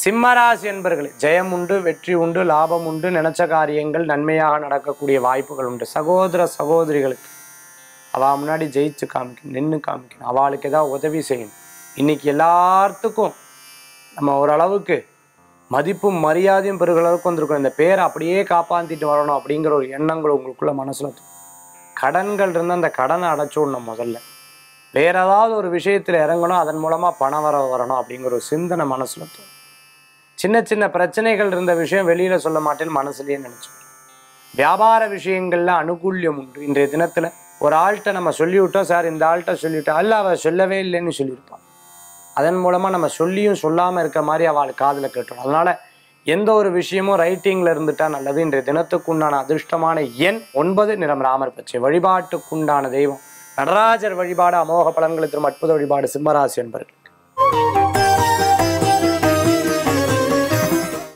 சிம்மராசி என்பர்களே, ஜெயம் உண்டு, வெற்றி உண்டு, லாபம் உண்டு, நினைச்ச காரியங்கள் நன்மையாக நடக்கக்கூடிய வாய்ப்புகள் உண்டு. சகோதர சகோதரிகளுக்கு அவள் முன்னாடி ஜெயிச்சு காமிக்கணும், நின்று காமிக்கணும், அவளுக்கு ஏதாவது உதவி செய்யணும். இன்னைக்கு எல்லாத்துக்கும் நம்ம ஓரளவுக்கு மதிப்பும் மரியாதையும் பெருகிற அளவுக்கு வந்திருக்கோம். இந்த பேரை அப்படியே காப்பாற்றிட்டு வரணும் அப்படிங்கிற ஒரு எண்ணங்கள் உங்களுக்குள்ள மனசுல கடன்கள் இருந்தால் அந்த கடனை அடைச்சுடணும். முதல்ல வேற ஏதாவது ஒரு விஷயத்தில் இறங்கணும், அதன் மூலமாக பணம் வரணும் அப்படிங்கிற ஒரு சிந்தனை மனசுல தோணும். சின்ன சின்ன பிரச்சனைகள் இருந்த விஷயம் வெளியில சொல்ல மாட்டேன்னு மனசுலயே நினைச்சோம். வியாபார விஷயங்கள்ல அனுகூல்யம் உண்டு. இன்றைய தினத்துல ஒரு ஆள்கிட்ட நம்ம சொல்லிவிட்டோம், சார் இந்த ஆள்கிட்ட சொல்லிவிட்டோம், அல்ல அவள் சொல்லவே இல்லைன்னு சொல்லியிருப்பான். அதன் மூலமா நம்ம சொல்லியும் சொல்லாம இருக்க மாதிரி அவளுக்கு காதுல கேட்டோம். அதனால எந்த ஒரு விஷயமும் ரைட்டிங்ல இருந்துட்டா நல்லது. இன்றைய தினத்துக்குண்டான அதிர்ஷ்டமான எண் 9, நிறம் ராமர் பச்சை. வழிபாட்டுக்குண்டான தெய்வம் நடராஜர் வழிபாடு. அமோக பலன்களை தரும் அற்புத வழிபாடு சிம்மராசி என்பர்கள்.